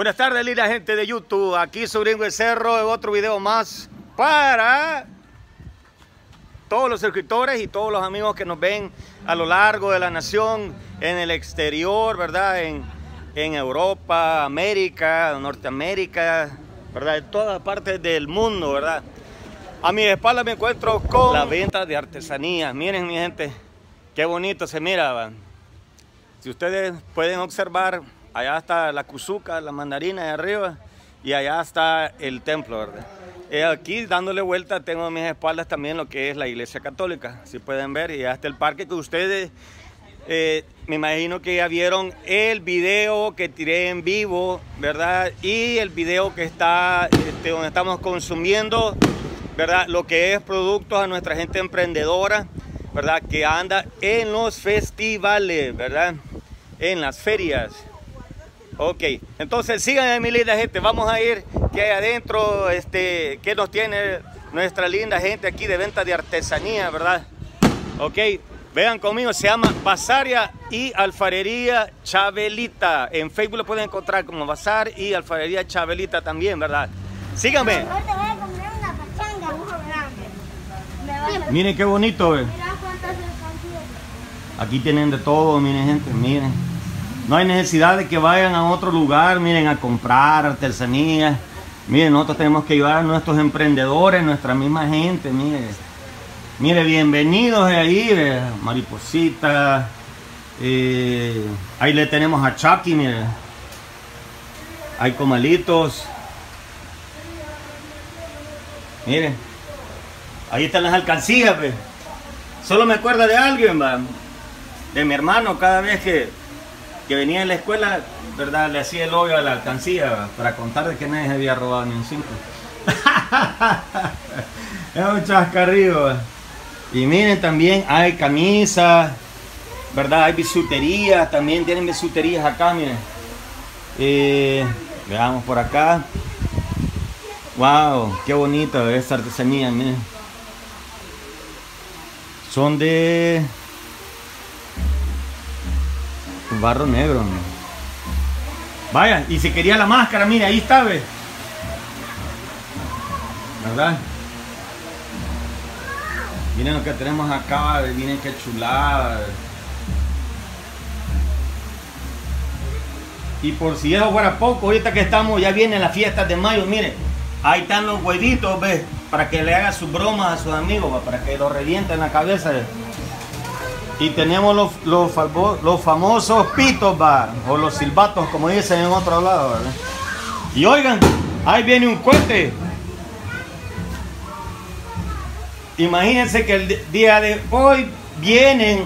Buenas tardes, linda gente de YouTube. Aquí su Gringo el Cerro en otro video más para todos los suscriptores y todos los amigos que nos ven a lo largo de la nación, en el exterior, ¿verdad? En Europa, América, Norteamérica, ¿verdad? En todas partes del mundo, ¿verdad? A mi espalda me encuentro con la venta de artesanías. Miren, mi gente, qué bonito se mira, ¿va? Si ustedes pueden observar, allá está la cuzuca, la mandarina de arriba, y allá está el templo, ¿verdad? Aquí dándole vuelta tengo a mis espaldas también lo que es la iglesia católica, si pueden ver, y allá está el parque que ustedes, me imagino que ya vieron el video que tiré en vivo, ¿verdad? Y el video que está, donde estamos consumiendo, ¿verdad? Lo que es productos a nuestra gente emprendedora, ¿verdad? Que anda en los festivales, ¿verdad? En las ferias. Ok, entonces síganme, mi linda gente, vamos a ir que hay adentro, que nos tiene nuestra linda gente aquí de venta de artesanía, ¿verdad? Ok, vean conmigo, se llama Bazaria y Alfarería Chabelita. En Facebook lo pueden encontrar como Bazar y Alfarería Chabelita también, ¿verdad? Síganme. Miren qué bonito, aquí tienen de todo, miren gente, miren. No hay necesidad de que vayan a otro lugar, miren, a comprar artesanías. Miren, nosotros tenemos que ayudar a nuestros emprendedores, nuestra misma gente, miren. Miren, bienvenidos ahí, mariposita. Ahí le tenemos a Chucky, miren. Hay comalitos. Miren. Ahí están las alcancías, pues. Solo me acuerdo de alguien, ¿va? De mi hermano, cada vez que venía en la escuela, ¿verdad? Le hacía el hoyo a la alcancía, ¿va? Para contar de que nadie se había robado ni un 5. Es un chascarrillo, ¿va? Y miren, también hay camisas, ¿verdad? Hay bisuterías, también tienen bisuterías acá, miren. Veamos por acá. Wow, qué bonita esta artesanía, miren. Son de barro negro, ¿no? Vaya, y si quería la máscara, mire, ahí está, ¿ve? ¿Verdad? Miren lo que tenemos acá, ¿ve? Miren qué chulada, ¿ve? Y por si eso fuera poco, ahorita que estamos, ya vienen las fiestas de mayo, miren, ahí están los huevitos, ¿ve? Para que le haga sus bromas a sus amigos, ¿va? Para que lo revienten la cabeza, ¿ve? Y tenemos los famosos pitos, ¿va? O los silbatos, como dicen en otro lado, ¿verdad? Y oigan, ahí viene un cohete. Imagínense que el día de hoy vienen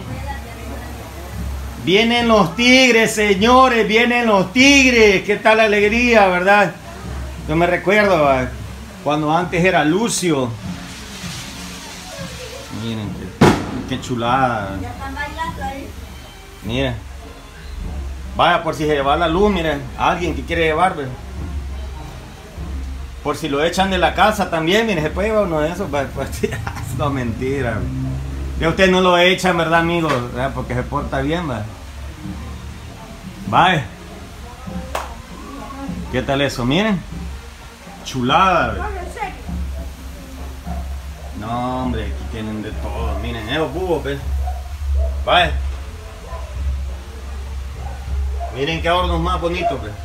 los tigres, señores, vienen los tigres. ¿Qué tal la alegría, verdad? Yo me recuerdo, ¿va? Cuando antes era Lucio. Miren qué chulada. Ya están bailando ahí. Mira. Vaya, por si se va la luz, miren. Alguien que quiere llevar, ¿ve? Por si lo echan de la casa también, miren, se puede llevar uno de esos. Pues, no, mentira. Ya ustedes no lo echan, ¿verdad, amigos? ¿Verdad? Porque se porta bien, ¿va? Vaya. ¿Qué tal eso? Miren. Chulada, ¿ve? No, hombre, aquí tienen de todo. Miren, esos búhos, ¿ves? Vaya. Miren qué hornos más bonitos, ¿ves?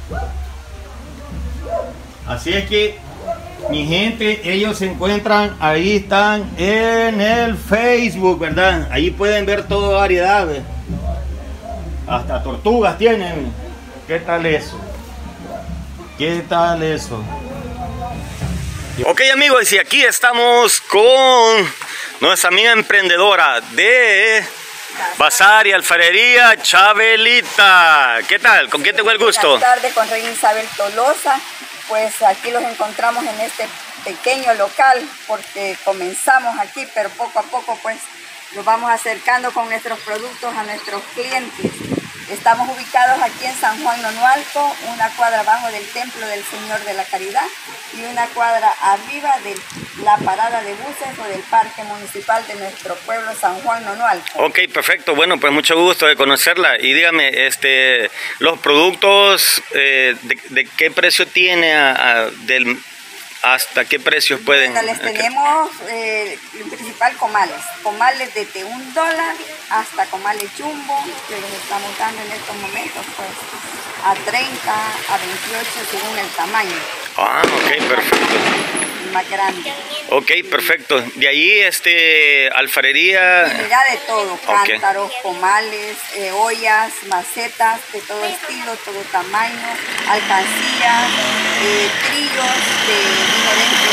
Así es que, mi gente, ellos se encuentran, ahí están en el Facebook, ¿verdad? Ahí pueden ver toda variedad, ¿ves? Hasta tortugas tienen. ¿Qué tal eso? ¿Qué tal eso? Ok, amigos, y aquí estamos con nuestra amiga emprendedora de Bazar y Alfarería Chabelita. ¿Qué tal? ¿Con quién tengo el gusto? Buenas tardes, con Reina Isabel Tolosa. Pues aquí los encontramos en este pequeño local porque comenzamos aquí, pero poco a poco pues nos vamos acercando con nuestros productos a nuestros clientes. Estamos ubicados aquí en San Juan Nonualco, una cuadra abajo del Templo del Señor de la Caridad. y una cuadra arriba de la parada de buses o del parque municipal de nuestro pueblo San Juan Nonualco. Ok, perfecto. Bueno, pues mucho gusto de conocerla. Y dígame, los productos, ¿de qué precio tiene hasta qué precios pueden? Bueno, les tenemos el principal comales desde $1 hasta comales jumbo, que les estamos dando en estos momentos pues a 30, a 28 según el tamaño. Ah, ok, perfecto. El más grande. Ok, perfecto. De ahí, alfarería. Mira de todo, cántaros, comales, ollas, macetas, de todo estilo, todo tamaño, alcancías, trillos de diferentes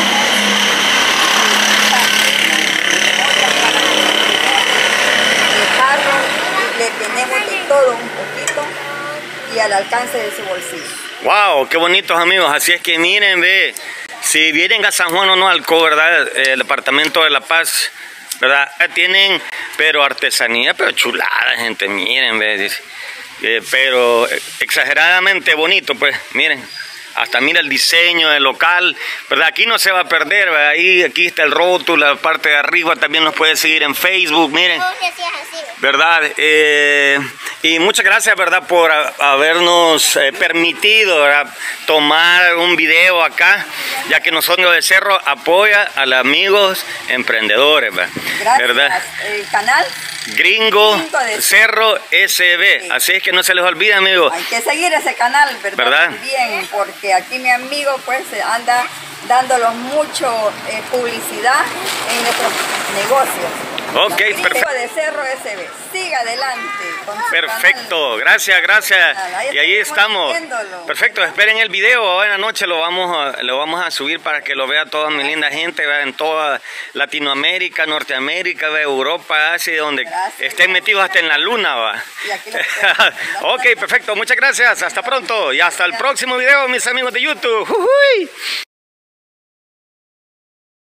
jarros, le tenemos de todo un poquito y al alcance de su bolsillo. Wow, qué bonitos amigos. Así es que miren, ve, si vienen a San Juan Nonualco, ¿verdad? El departamento de La Paz, ¿verdad? Tienen, pero artesanía, pero chulada, gente, miren, ve, pero exageradamente bonito, pues, miren. Hasta mira el diseño del local, ¿verdad? Aquí no se va a perder, ¿verdad? Aquí está el rótulo, la parte de arriba también nos puede seguir en Facebook, miren, ¿verdad? Y muchas gracias, ¿verdad? Por habernos permitido, ¿verdad? Tomar un video acá, ya que nosotros de Cerro apoya a los amigos emprendedores, Gracias. ¿verdad? El canal Gringo de Cerro SB, sí. Así es que no se les olvide, amigos. Hay que seguir ese canal, ¿verdad? Bien, porque aquí mi amigo pues anda dándolos mucho publicidad en nuestros negocios. Ok, perfecto. De Cerro SB, siga adelante. Perfecto, gracias. Y ahí estamos. Perfecto, esperen el video. Hoy en la noche lo vamos a subir para que lo vea toda mi linda gente, ¿verdad? En toda Latinoamérica, Norteamérica, Europa, Asia, donde estén metidos hasta en la luna, ¿va? Y aquí ok, perfecto, muchas gracias. Hasta pronto y hasta el próximo video, mis amigos de YouTube.